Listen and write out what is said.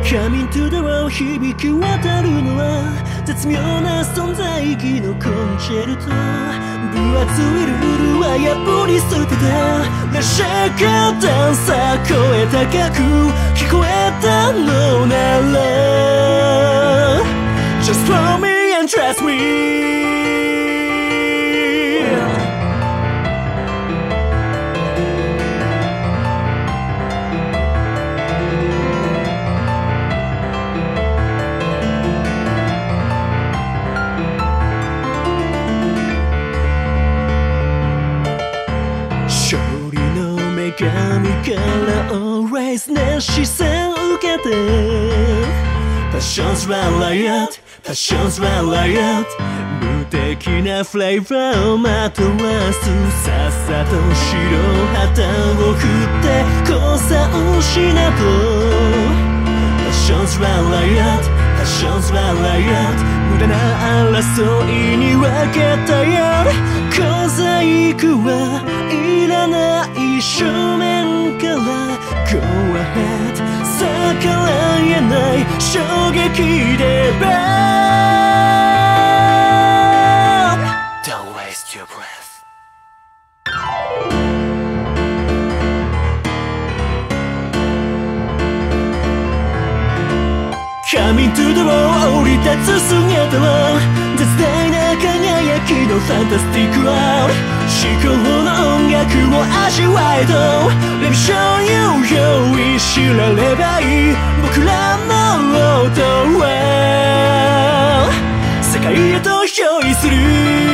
Coming to the world 響き渡るのは絶妙な存在意義のコンチェルト。分厚いルールは破り捨てた列車が段差越え高く聞こえたのなら Just follow me and trust me。勝利の女神から Always 熱視線受けて Passions run riot Passions run riot 無敵なフレーバーをまとわすさっさと白旗を振って降参しなと Passions run riot Passions run riot 無駄な争いに分けたよ小細工はいらない正面から Go ahead 逆らえない衝撃で Burn Don't waste your breath Coming to the wall 降り立つ姿は絶大な輝きのファンタスティックワールド至高の音楽を味わえと Let me show you 用意知らればいい僕らの音は世界へと憑依する